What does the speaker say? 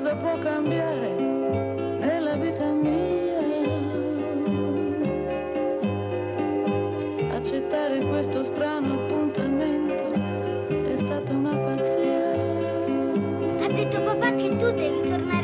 cosa può cambiare nella vita mia. Accettare questo strano appuntamento è stata una pazzia. Ha detto papà che tu devi tornare